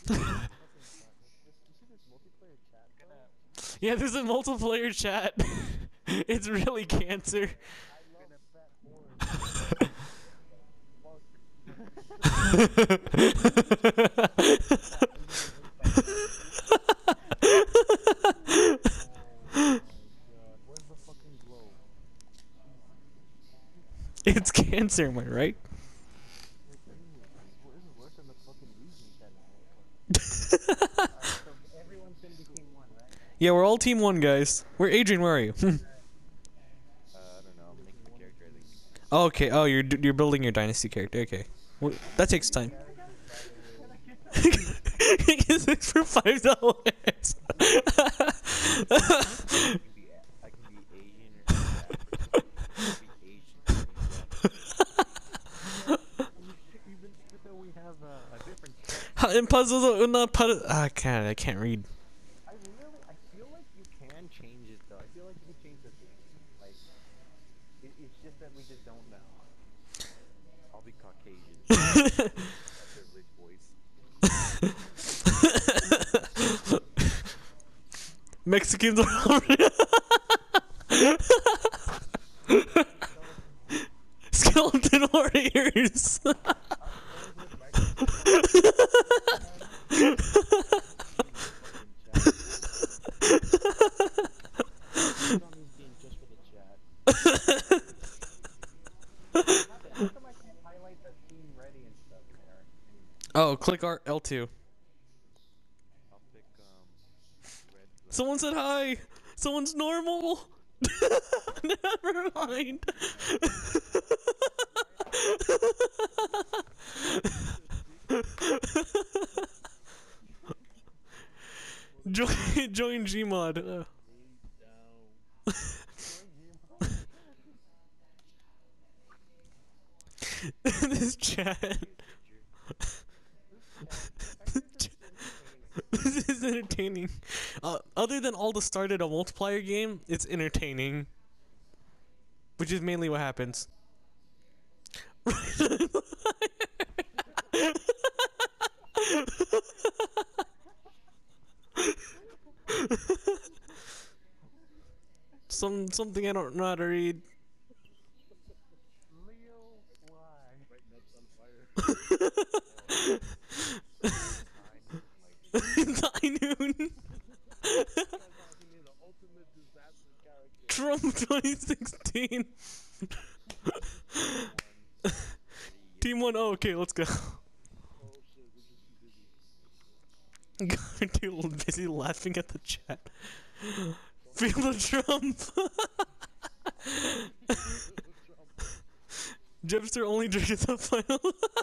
Yeah, there's a multiplayer chat. It's really cancer. It's cancer, am I right? Yeah, we're all team one, guys. Where Adrian? Where are you? I don't know. I'm making a character, I think. Oh, okay. Oh, you're building your dynasty character. Okay, well, that takes time. It's for $5. I can be Asian or Japanese. I can be Asian or In puzzles, not puzzle. I can't. I can't read. I feel like you can change it though. I feel like you can change the theme. Like, it's just that we just don't know. I'll be Caucasian. A privileged voice. Mexicans are already skeleton warriors. Oh, click L2. I'll pick red. Someone said hi. Someone's normal. Never mind. Join Gmod. This chat. This is entertaining. Other than all the start at a multiplayer game, it's entertaining. Which is mainly what happens. Something I don't know how to read. It's high noon. Trump 2016. Team 1. Oh, okay, let's go. Dude, busy laughing at the chat. Feel the Trump. Jeffster only drinks the final.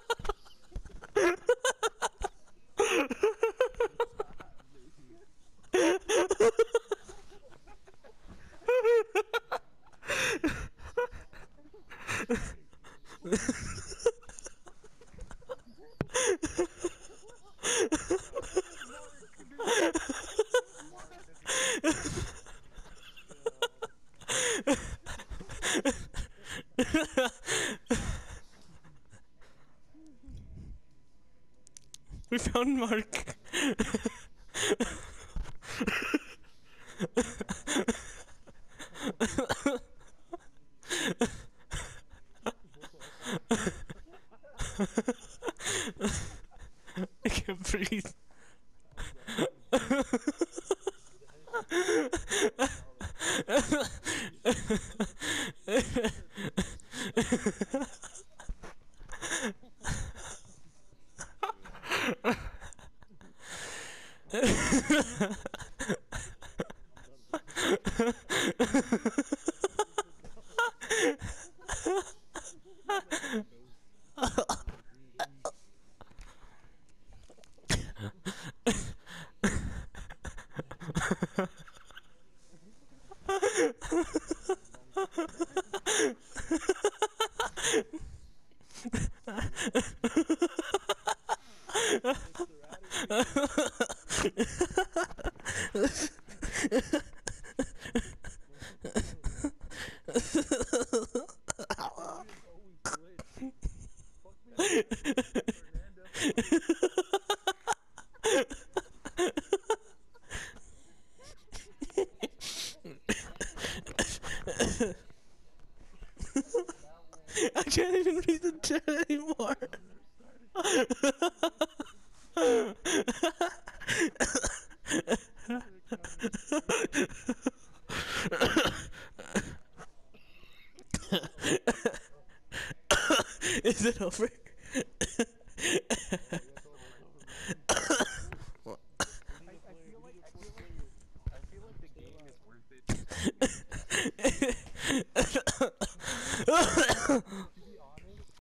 We found Mark. I can't breathe. I can't even read the chat anymore. Is it over?